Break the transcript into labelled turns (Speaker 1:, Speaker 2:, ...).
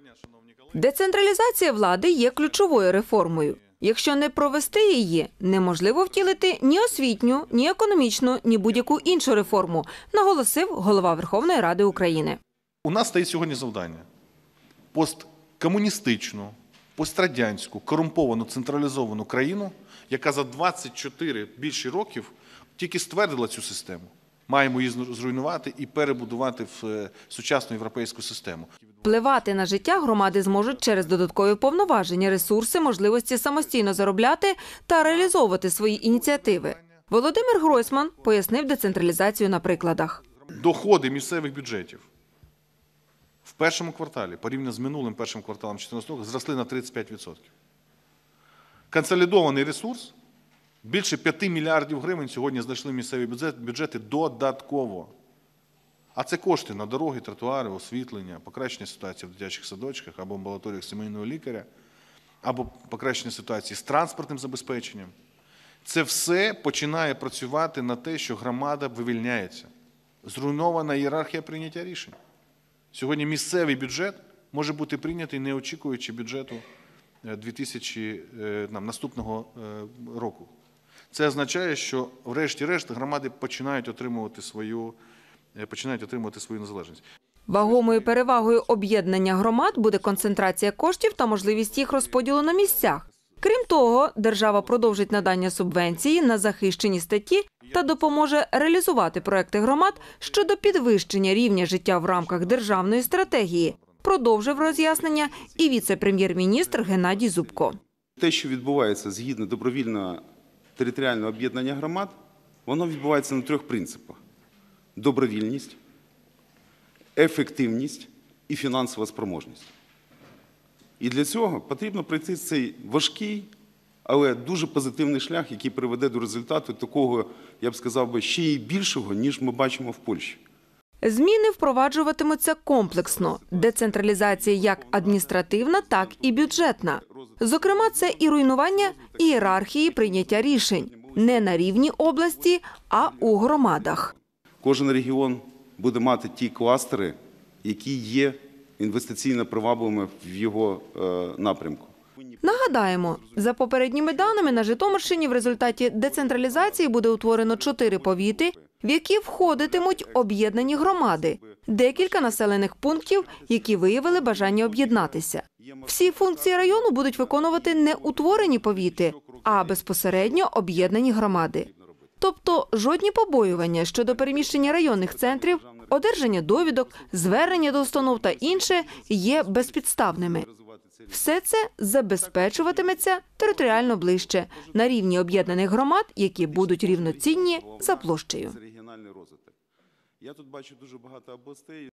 Speaker 1: Децентралізація влади є ключовою реформою. Якщо не провести її, неможливо втілити ні освітню, ні економічну, ні будь-яку іншу реформу, наголосив голова Верховної Ради України.
Speaker 2: У нас стоїть сьогодні завдання – посткомуністичну, пострадянську, корумповану, централізовану країну, яка за 24 більше років тільки ствердила цю систему. Маємо її зруйнувати і перебудувати в сучасну європейську систему.
Speaker 1: Впливати на життя громади зможуть через додаткові повноваження, ресурси, можливості самостійно заробляти та реалізовувати свої ініціативи. Володимир Гройсман пояснив децентралізацію на прикладах.
Speaker 2: Доходи місцевих бюджетів в першому кварталі, порівняно з минулим першим кварталом 2014 року, зросли на 35%. Консолідований ресурс більше 5 мільярдів гривень сьогодні знайшли місцеві бюджети додатково. А це кошти на дороги, тротуари, освітлення, покращення ситуації в дитячих садочках або амбулаторіях сімейного лікаря, або покращення ситуації з транспортним забезпеченням. Це все починає працювати на те, що громада вивільняється. Зруйнована ієрархія прийняття рішень. Сьогодні місцевий бюджет може бути прийнятий, не очікуючи бюджету наступного року. Це означає, що врешті-решт громади починають отримувати свою незалежність.
Speaker 1: Вагомою перевагою об'єднання громад буде концентрація коштів та можливість їх розподілу на місцях. Крім того, держава продовжить надання субвенції на захищені статті та допоможе реалізувати проекти громад щодо підвищення рівня життя в рамках державної стратегії, продовжив роз'яснення і віце-прем'єр-міністр Геннадій Зубко.
Speaker 3: Те, що відбувається згідно добровільного територіального об'єднання громад, воно відбувається на 3 принципах: добровільність, ефективність і фінансова спроможність. І для цього потрібно пройти цей важкий, але дуже позитивний шлях, який приведе до результату такого, я б сказав, ще й більшого, ніж ми бачимо в Польщі.
Speaker 1: Зміни впроваджуватимуться комплексно. Децентралізація як адміністративна, так і бюджетна. Зокрема, це і руйнування ієрархії прийняття рішень. Не на рівні області, а у громадах.
Speaker 3: Кожен регіон буде мати ті кластери, які є інвестиційно привабливими в його напрямку.
Speaker 1: Нагадаємо, за попередніми даними, на Житомирщині в результаті децентралізації буде утворено 4 повіти, в які входитимуть об'єднані громади, декілька населених пунктів, які виявили бажання об'єднатися. Всі функції району будуть виконувати не утворені повіти, а безпосередньо об'єднані громади. Тобто жодні побоювання щодо переміщення районних центрів, одержання довідок, звернення до установ та інше є безпідставними. Все це забезпечуватиметься територіально ближче, на рівні об'єднаних громад, які будуть рівноцінні за площею.
Speaker 3: Я тут бачу дуже багато областей.